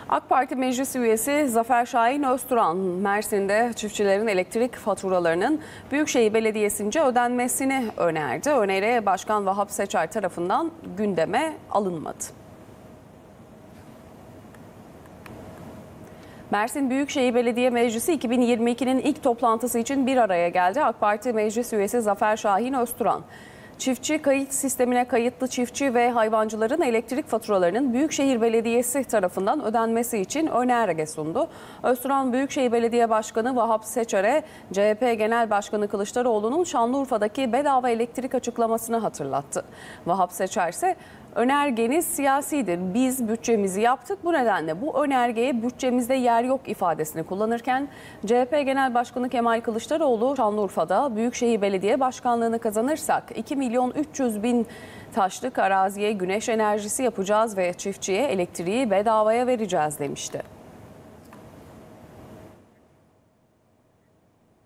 AK Parti Meclis Üyesi Zafer Şahin Özturan, Mersin'de çiftçilerin elektrik faturalarının Büyükşehir Belediyesi'nce ödenmesini önerdi. Öneri Başkan Vahap Seçer tarafından gündeme alınmadı. Mersin Büyükşehir Belediye Meclisi 2022'nin ilk toplantısı için bir araya geldi. AK Parti Meclis Üyesi Zafer Şahin Özturan, çiftçi kayıt sistemine kayıtlı çiftçi ve hayvancıların elektrik faturalarının Büyükşehir Belediyesi tarafından ödenmesi için önerge sundu. Özturan, Büyükşehir Belediye Başkanı Vahap Seçer'e CHP Genel Başkanı Kılıçdaroğlu'nun Şanlıurfa'daki bedava elektrik açıklamasını hatırlattı. Vahap Seçer ise önergeniz siyasidir. Biz bütçemizi yaptık. Bu nedenle bu önergeye bütçemizde yer yok ifadesini kullanırken CHP Genel Başkanı Kemal Kılıçdaroğlu, Şanlıurfa'da Büyükşehir Belediye Başkanlığını kazanırsak 2.300.000 taşlık araziye güneş enerjisi yapacağız ve çiftçiye elektriği bedavaya vereceğiz demişti.